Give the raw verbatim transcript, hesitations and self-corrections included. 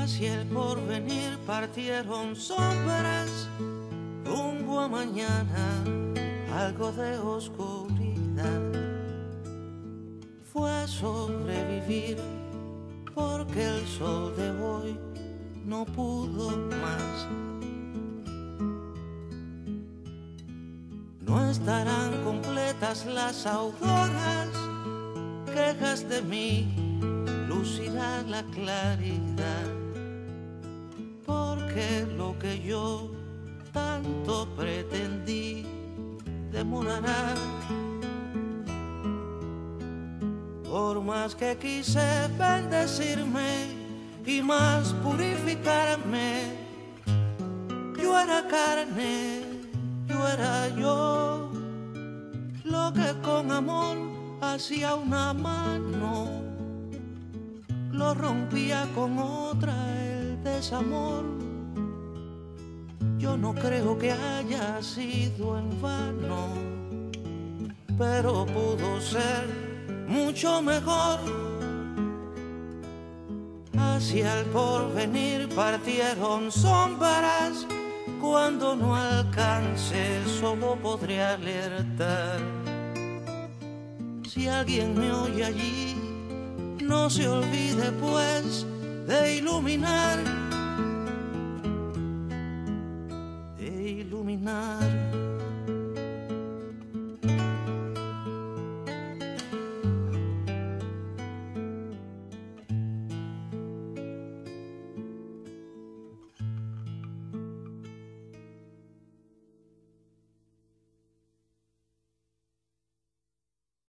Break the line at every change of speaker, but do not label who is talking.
Hacia el porvenir partieron sombras, rumbo a mañana, algo de oscuridad. Fue a sobrevivir, porque el sol de hoy no pudo más. No estarán completas las auroras, quejas de mí, lucirá la claridad, porque lo que yo tanto pretendí demorará. Por más que quise bendecirme y más purificarme, yo era carne, yo era yo, lo que con amor hacía una mano, lo rompía con otra el desamor. Yo no creo que haya sido en vano, pero pudo ser mucho mejor. Hacia el porvenir partieron sombras, cuando no alcance solo podré alertar. Si alguien me oye allí, no se olvide pues de iluminar